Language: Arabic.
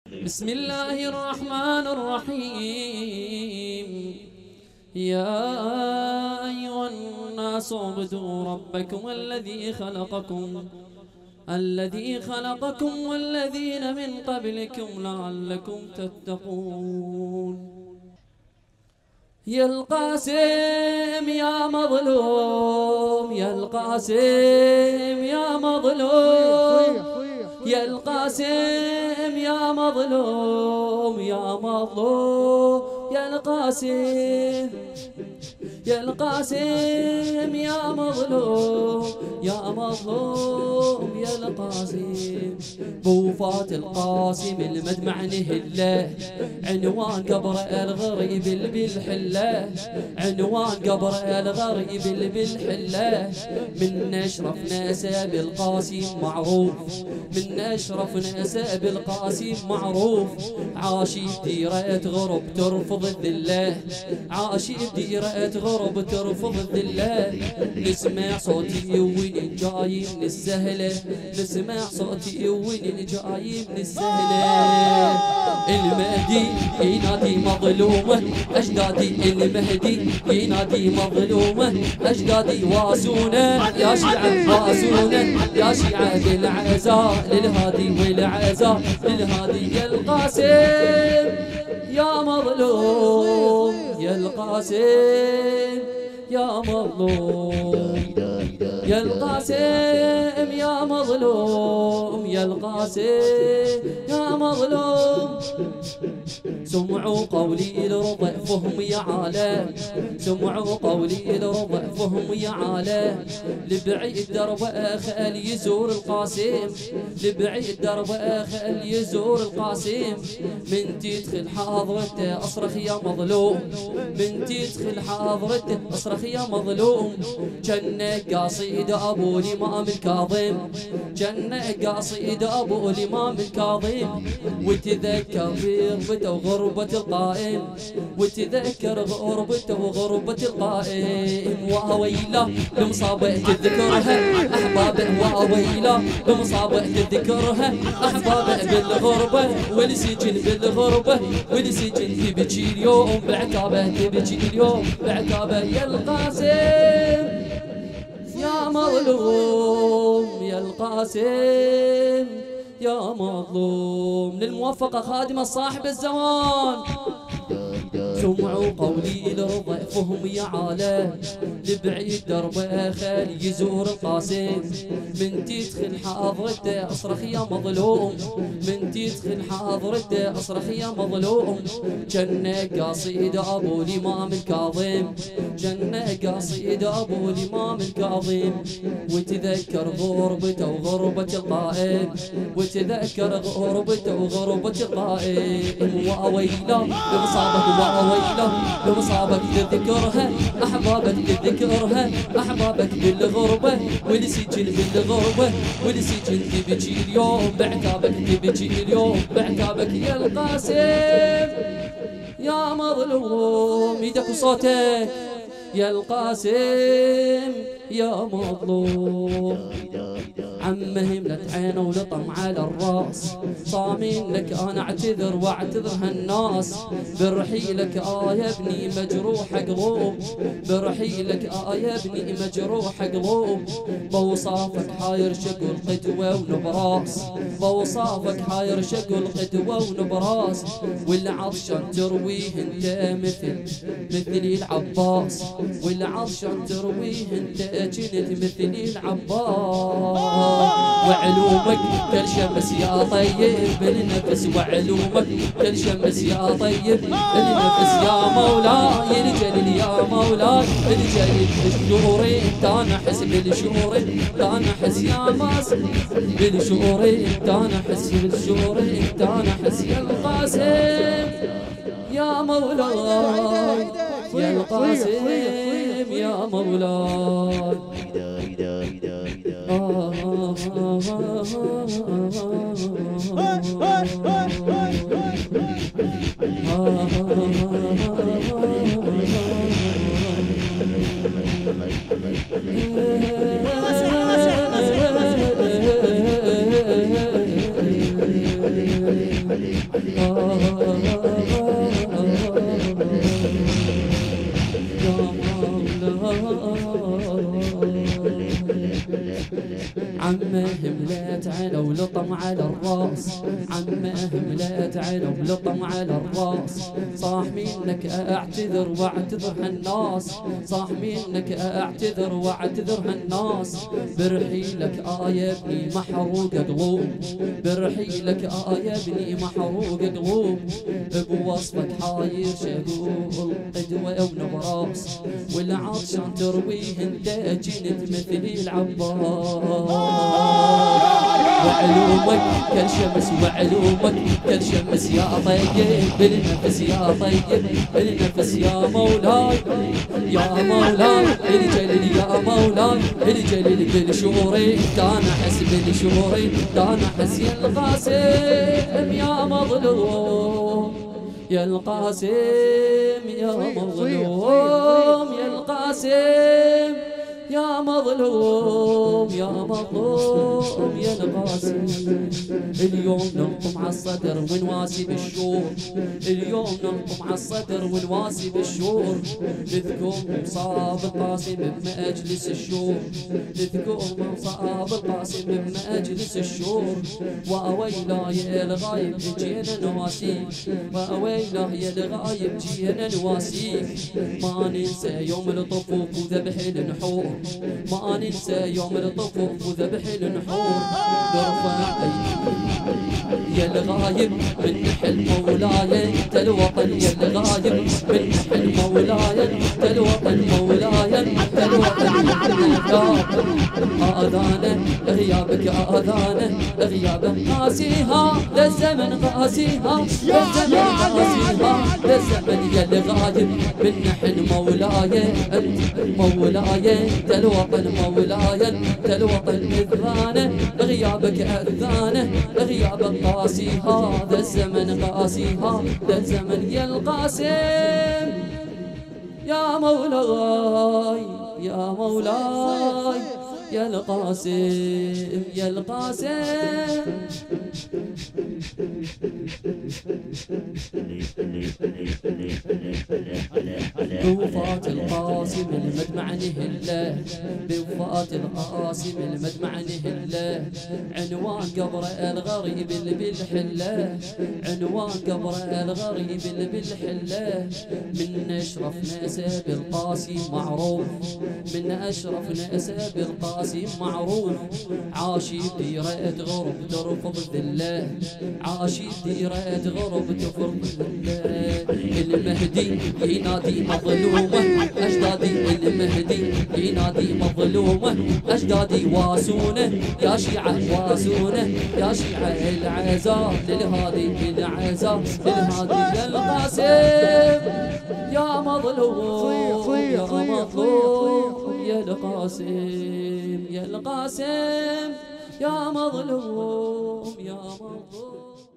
بسم الله الرحمن الرحيم. يا أيها الناس اعبدوا ربكم الذي خلقكم والذين من قبلكم لعلكم تتقون. يا القاسم يا مظلوم، يا القاسم يا مظلوم، يا القاسم يا مظلوم، يا مظلوم يا القاسم، يا القاسم يا مظلوم، يا مظلوم يا القاسم. بوفاة القاسم المدمع نهله، عنوان قبر الغريب بالحله، عنوان قبر الغريب بالحله. من اشرف نسب القاسم معروف، من اشرف نسب القاسم معروف. عاشي بديرة غرب ترفض الذله، عاشي بديرة غرب ترفض الذله. نسمع صوتي وين جاي من السهله، نسمع صوتي وين جاي من السهله. المهدي ينادي مظلومه اجدادي، المهدي ينادي مظلومه اجدادي. واسونا يا شيعة، واسونا يا شيعة للعزاء للهادي والعزاء للهادي. يا القاسم يا مظلوم، يا القاسم يا مظلوم، يا القاسم يا مظلوم، يا القاسم يا مظلوم. سمعوا قولي لرضع فهم يا عالم، سمعوا قولي لرضع فهم يا عالم. لبعيد درب خال يزور القاسم، لبعيد درب خال يزور القاسم. من تدخل حاضرته اصرخ يا مظلوم، من تدخل حاضرته اصرخ يا مظلوم. جنك قصيد ابو الامام الكاظم، جنك قصيد ابو الامام الكاظم. وتذكر في غربته وغربة القائم، وتذكر غربته وغربة القائم. وأويلا لمصابة تذكرها أحبابه، وأويلا لمصابة تذكرها أحبابه. بالغربة والسجن بالغربة والسجن تبكي اليوم بعتابه، تبكي اليوم بعتابه. يا القاسم يا مظلوم، يا القاسم يا مظلوم. للموفقة خادمة صاحب الزمان. سمعوا قولي لرضع فهم يا عالم، لبعيد دربه خال يزور القاسم. من تدخل حاضرته اصرخ يا مظلوم، من تدخل حاضرته اصرخ يا مظلوم. جنك قصيد ابو الامام الكاظم، جنك قصيد ابو الامام الكاظم. وتذكر غربته وغربة القائم، وتذكر غربته وغربة القائم. واويلا بمصابك، واويلا بمصابك تذكرها احبابك، تذكرها احبابك. بالغربة والسجن بالغربة والسجن تبكي اليوم بعتابك، تبكي اليوم بعتابك. يا القاسم يا مظلوم، ايدك وصوتك. يا القاسم يا مظلوم. عمهم لا تعينه ولطم على الراس، صامين لك انا اعتذر واعتذر هالناس. برحيلك يا ابني مجروح قلوب، برحيلك يا ابني مجروح قلوب. بوصافك حاير شقل قدوة ونبراس، بوصافك حاير شقل قدوة ونبراس. والعطشان ترويه انت مثل العباس، والعطشان ترويه انت جنت مثل العباس. وعلومك كالشمس يا طيب النفس، وعلومك كالشمس يا طيب النفس. يا مولاي الجليل يا مولاي الجليل. بالشهور انت نحس، بالشهور انت نحس يا ماس، بالشهور انت نحس، بالشهور انت نحس. يا القاسم يا مولاي، يا القاسم يا مولاي. عمه مليت عينه ولطم على الراس، عمه مليت عينه ولطم على الراس. صاح منك اعتذر واعتذر هالناس، صاح منك اعتذر واعتذر هالناس. برحيلك يا ابني محروق قلوب، برحيلك يا ابني محروق قلوب. بوصفك حاير شقول قدوة ونبراس، والعطشان ترويه انت جنت مثل العباس. وعلومك كالشمس وعلومك كالشمس يا طيب بالنفس يا طيب بالنفس يا مولاي يا مولاي الجليل يا مولاي الجليل بالشوري كان احس بالشوري كان احس يا القاسم يا مظلوم يا القاسم يا مظلوم يا القاسم يا مظلوم يا مظلوم يا القاسم. اليوم نلطم على الصدر ونواسي بالشور، اليوم نلطم على الصدر ونواسي بالشور. نذكر مصاب القاسم بمجلس الشور، نذكر مصاب القاسم بمجلس الشور. واويلا يا الغايب جينا نواسيك، واويلا يا الغايب جينا نواسيك. ما ننسى يوم الطفوف وذبح النحور، ما ننسى يوم الطفوف وذبح النحور. نرفع يا الغايب من نحل مولاي انت الوطن، يا الغايب من نحل مولاي انت الوطن، مولاي انت الوطن. آذانه غيابك آذانه غيابك قاسيها ذا الزمن قاسيها ذا الزمن قاسيها ذا الزمن. يا الغايب من نحل مولاي انت مولاي انت الوطن، مولاي انت الوطن. اذانه غيابك اذانه غيابك قاسيها ذا الزمن قاسيها ذا الزمن. يا القاسم يا مولاي يا مولاي يا القاسم يا القاسم. بوفاة القاسم المدمع نهله، بوفاة القاسم المدمع نهله. عنوان قبر الغريب اللي بالحله، عنوان قبر الغريب اللي بالحله. من اشرف نسب القاسم معروف، من اشرف نسب القاسم معروف. عاشي بديرة غرب ترفض ذله، عاشي بديرة غرب ترفض ذله. المهدي ينادي مظلومه اجدادي، المهدي ينادي مظلومه اجدادي. واسونه يا شيعه واسونه يا شيعه العزاء للهادي العزاء للهادي. يا القاسم يا مظلوم يا مظلوم يا القاسم يا القاسم يا مظلوم يا مظلوم.